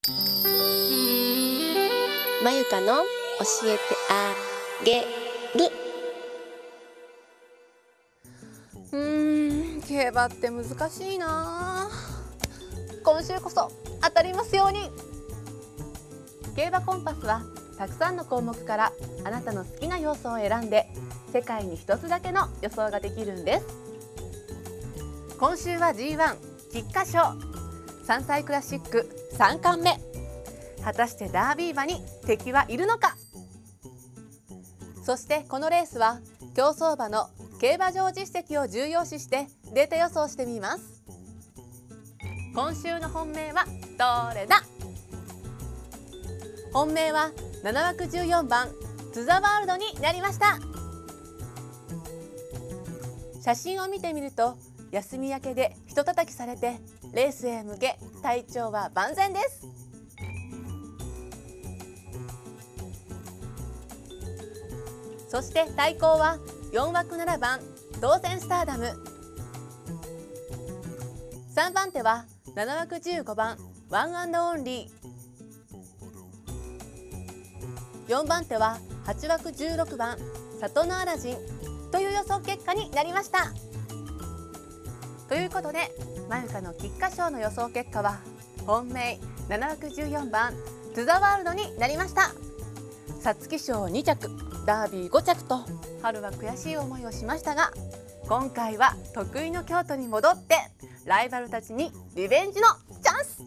まゆかの教えてあげる。 競馬って難しいな。今週こそ当たりますように。競馬コンパスはたくさんの項目からあなたの好きな要素を選んで世界に一つだけの予想ができるんです。今週は G1 菊花賞3歳クラシック3冠目。果たしてダービー馬に敵はいるのか。そしてこのレースは競走馬の競馬場実績を重要視してデータ予想してみます。今週の本命はどれだ。本命は7枠14番トゥザワールドになりました。写真を見てみると休み明けでひとたたきされてレースへ向け体調は万全です。そして対抗は4枠7番当選スターダム。3番手は7枠15番ワンアンドオンリー。4番手は8枠16番里のアラジンという予想結果になりました。ということでまゆかの菊花賞の予想結果は本命7枠14番トゥザワールドになりました。皐月賞2着ダービー5着と春は悔しい思いをしましたが、今回は得意の京都に戻ってライバルたちにリベンジのチャンス。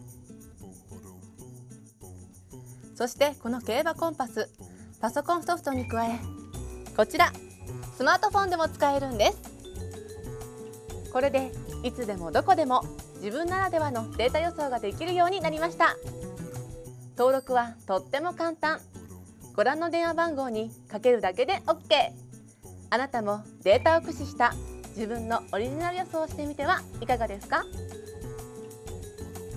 そしてこの競馬コンパス、パソコンソフトに加えこちらスマートフォンでも使えるんです。これでいつでもどこでも自分ならではのデータ予想ができるようになりました。登録はとっても簡単。ご覧の電話番号にかけるだけで OK。 あなたもデータを駆使した自分のオリジナル予想をしてみてはいかがですか。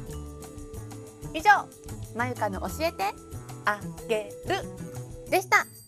以上、まゆかの教えてあげるでした。